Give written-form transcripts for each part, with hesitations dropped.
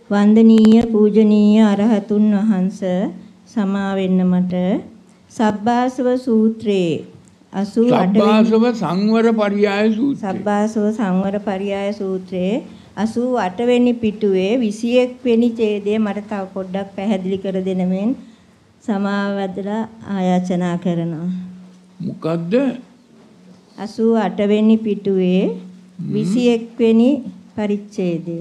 වන්දනීය පූජනීය අරහතුන් වහන්සේ සමා වෙන්න මට සබ්බාසව සූත්‍රයේ 88 සබ්බාසව සංවර පරියාය සූත්‍රය. සබ්බාසව සංවර පරියාය සූත්‍රයේ 88 වෙනි පිටුවේ 21 වෙනි ඡේදය මට තව පොඩ්ඩක් පැහැදිලි කර දෙන මෙන් සමාවදලා ආයාචනා කරනවා. මොකද්ද? 88 වෙනි පිටුවේ 21 වෙනි පරිච්ඡේදය.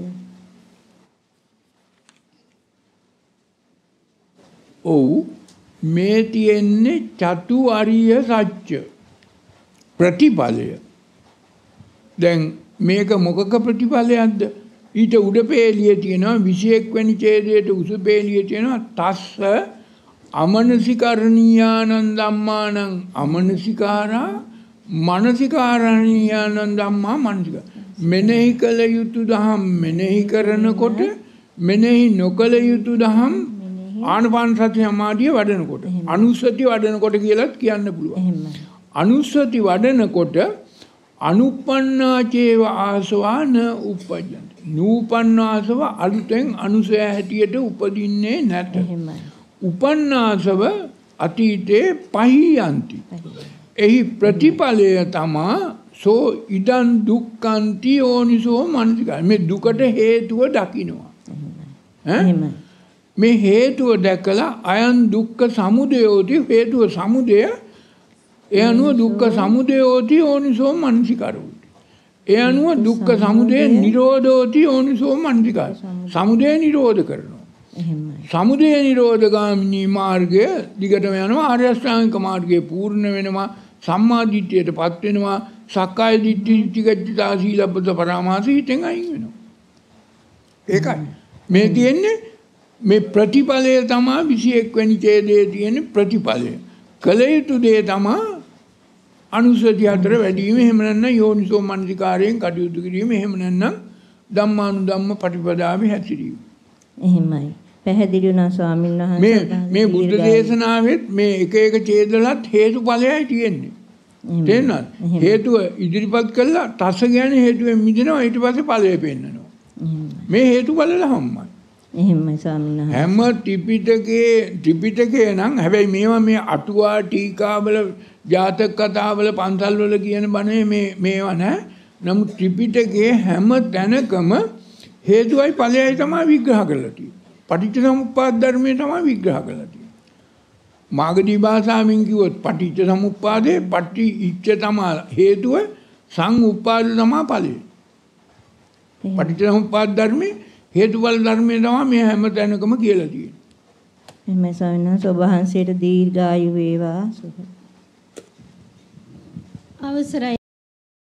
ඔව් මේ තියෙන්නේ චතුාරිය සත්‍ය ප්‍රතිඵලය. දැන් මේක මොකක ප්‍රතිඵලයක්ද? ඊට උඩ පේළිය තියෙනවා 21 වෙනි ඡේදයට උස පේළිය තියෙනවා තස්ස අමනසිකරණීයානං ධම්මානං අමනසිකාරා මනසිකාරණීයානං ධම්මා මනසික. මෙනෙහි කළ යුතු දහම් මෙනෙහි කරනකොට මෙනෙහි නොකළ යුතු දහම් ආනපාන සති සමාධිය වඩනකොට අනුස්සති වඩනකොට කියලාත් කියන්න පුළුවන්. අනුස්සති වඩනකොට අනුප්පන්නාචේව ආසවා න උප්පජ්ජන්ති. නූපන්නාසව අලුතෙන් අනුසය හැටියට උපදින්නේ නැත. උපන්නාසව අතීතේ පහියන්ති. එහි ප්‍රතිඵලය තමා සෝ ඉදන් දුක්ඛන්ති ඕනිසෝ මනසිකා. මේ දුකට හේතුව දකින්නවා. මේ හේතුව දැකලා අයන් දුක්ඛ සමුදයෝති හේතුව සමුදය ඒ අනුව දුක්ඛ සමුදයෝති ඕනිසෝ මනසිකාරෝති. ඒ අනුව දුක්ඛ සමුදය නිරෝධෝති ඕනිසෝ මනසිකාර. සමුදය නිරෝධ කරනවා. සමුදය නිරෝධ ගාමිනී මාර්ගය දිගටම යනවා. ආර්ය අෂ්ටාංගික මාර්ගයේ පූර්ණ වෙනවා. සම්මා දිට්ඨියටපත් වෙනවා. සක්කාය දිට්ඨි ත්‍ිගච්ඡිතා සීලබ්බත පරාමාස හිතෙන් අයින් වෙනවා. ඒකයි මේ තියෙන්නේ. මේ ප්‍රතිඵලය තමයි 21 වෙනි ඡේදයේ තියෙන ප්‍රතිඵලය. කල යුතු දේ තමයි අනුසති අතර වැඩි වීම. එහෙම නැත්නම් යෝනිසෝ මනසිකාරයෙන් කටයුතු කිරීම. එහෙම නැත්නම් ධම්මානුධම්ම ප්‍රතිපදාවේ හැසිරීම. එහෙමයි. පැහැදිලි වුණා ස්වාමීන් වහන්සේ. මේ බුද්ධ දේශනාවෙත් මේ එක එක ඡේදවලත් හේතුඵලයයි තියෙන්නේ. තේරෙනවද? හේතුව ඉදිරිපත් කළා තස කියන්නේ හේතුවෙන් මිදෙනවා ඊට පස්සේ ඵලය පෙන්නනවා. මේ හේතුඵල ලහම්මයි. එහෙමයි ස්වාමීන් වහන්සේ. හැම ත්‍රිපිටකේ නම් හැබැයි මේවා මේ අටුවා ටීකාවල ජාතක කතාවල පන්සල්වල කියන බණේ මේවා නෑ. නමුත් ත්‍රිපිටකයේ හැම තැනකම හේතුවයි ඵලයයි තමයි විග්‍රහ කරලා තියෙන්නේ. පටිච්චසමුප්පාද ධර්මයේ තමයි විග්‍රහ කරලා තියෙන්නේ. මාගදී භාෂාවෙන් කිව්වොත් පටිච්චසමුප්පාදේ පටිච්ච තමයි හේතුව සංඋප්පාද තමයි ඵලය. පටිච්චසමුප්පාද ධර්මයේ හේතුඵල ධර්මයේ තමයි මේ හැම තැනකම කියලා තියෙන්නේ. එහෙමයි ස්වාමීන් වහන්සේ. ඔබ වහන්සේට දීර්ඝායු වේවා. අවසරයි.